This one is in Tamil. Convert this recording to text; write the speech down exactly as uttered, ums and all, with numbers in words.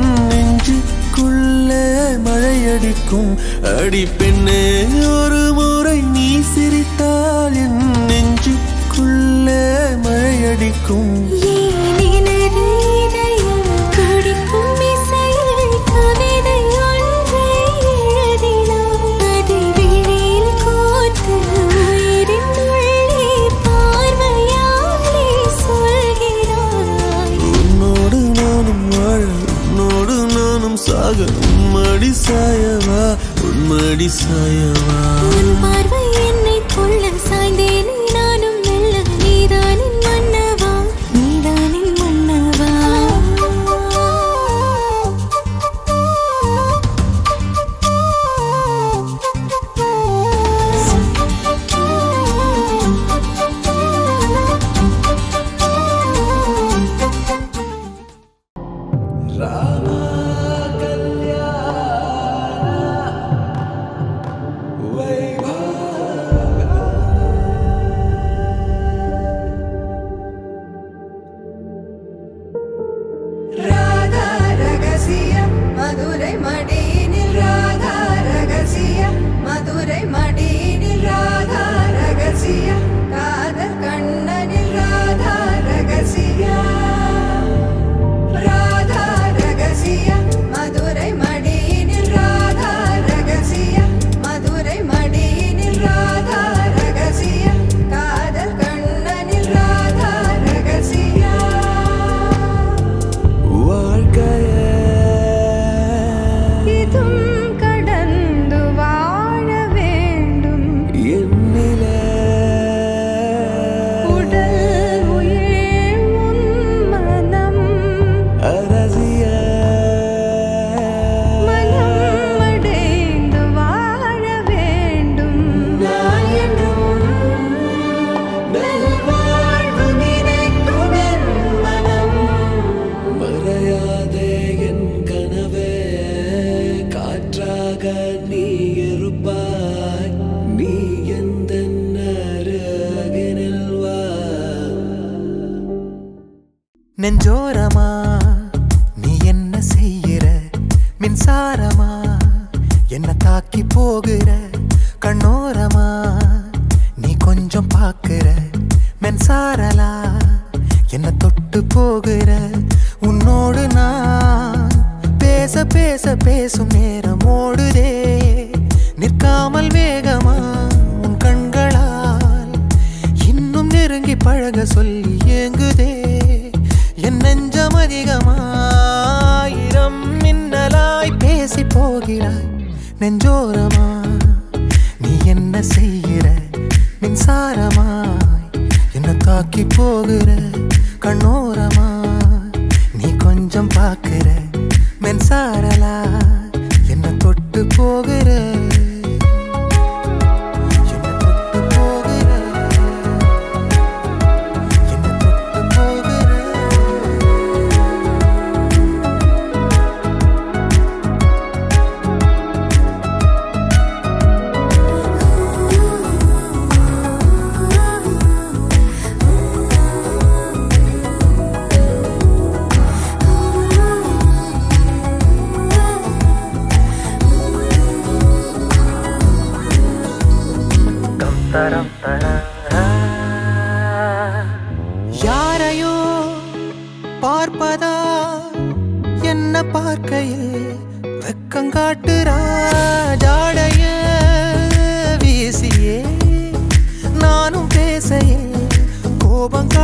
நெஞ்சுக்குள்ளே மழையடிக்கும் அடி பெண்ணே ஒரு முறை நீ சிரித்தால் என் நெஞ்சுக்குள்ளே மழையடிக்கும் உன்மடி சாயவா உன்மடி சாயவா உன் பார்வை என்னை கொள்ள சாய்ந்தேனே நானும் மெல்ல நீதானின் மன்னவா நீதானின் மன்னவா நெஞ்சோரமா நீ என்ன செய்கிற மின்சாரமா என்ன தாக்கி போகிற கண்ணோரமா நீ கொஞ்சம் பாக்குற மென்சாரலா என்ன தொட்டு போகிற உன்னோடு நான் பேச பேச பேசும் நேரம் ஓடுதே நிற்காமல் வேகமா உன் கண்களால் இன்னும் நெருங்கி பழக சொல்லி ஏங்குதே என் நெஞ்சம் அதிகமாயிரம் மின்னலாய் பேசி போகிறாய் நெஞ்சோரமா நீ என்ன செய்கிற மின்சாரமாய் என்ன தாக்கி போகிற கண்ணோரமா நீ கொஞ்சம் பாக்குற மென்சாரலா என்ன தொட்டு போகிற யாரையோ பார்ப்பதா என்ன பார்க்கையில் வெக்கங்காட்டுறா ஜாடைய வீசியே நானும் பேசையே கோபம்